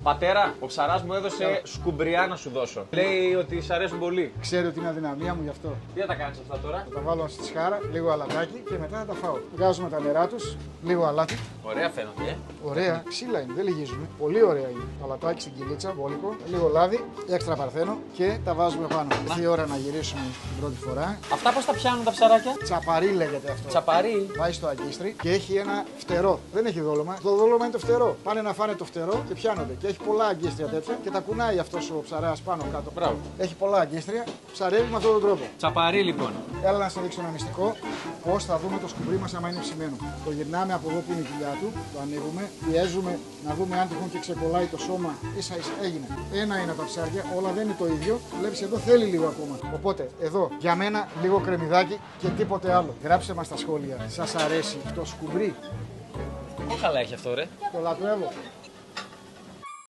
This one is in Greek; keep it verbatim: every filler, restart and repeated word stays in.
Πατέρα, ο ψαράς μου έδωσε σκουμπριά να σου δώσω. Λέει ότι σ' αρέσουν πολύ. Ξέρει ότι είναι αδυναμία μου γι' αυτό. Τι θα τα κάνεις αυτά τώρα? Θα τα βάλω στη σχάρα, λίγο αλατάκι και μετά θα τα φάω. Βγάζουμε τα νερά τους, λίγο αλάτι. Ωραία φαίνονται, ε. Ωραία, ξύλα είναι, δεν λυγίζουν. Πολύ ωραία είναι. Αλατάκι στην κυλίτσα, βόλικο, λίγο λάδι, έξτρα παρθένο και τα βάζουμε πάνω. Ήρθε η ώρα να γυρίσουμε την πρώτη φορά. Αυτά πώς τα πιάνουν τα ψαράκια? Τσαπαρί λέγεται αυτό. Τσαπαρί. Πάει στο αγκίστρι και έχει ένα φτερό. Δεν έχει δόλωμα. Το δόλωμα είναι το φτερό. Πάνε να φάνε το φτερό και πιάνονται. Και έχει πολλά αγκίστρια τέτοια και τα κουνάει αυτό ο ψαράς πάνω κάτω. Μπράβο. Έχει πολλά αγκίστρια, ψαρεύει με αυτόν τον τρόπο. Τσαπαρί λοιπόν. Έλα να σα δείξω ένα μυστικό. Πώς θα δούμε το σκουμπρί μας άμα είναι ψημένο. Το γυρνάμε από εδώ που είναι η κοιλιά του, το ανοίγουμε, πιέζουμε να δούμε αν τυχόν και ξεκολλάει το σώμα. Ίσα ίσα έγινε. Ένα είναι τα ψάρια, όλα δεν είναι το ίδιο. Βλέπεις εδώ θέλει λίγο ακόμα. Οπότε εδώ για μένα λίγο κρεμμυδάκι και τίποτε άλλο. Γράψτε μας στα σχόλια. Σας αρέσει το σκουμπρί? Πού καλά έχει αυτό, ρε? Το λατρεύω.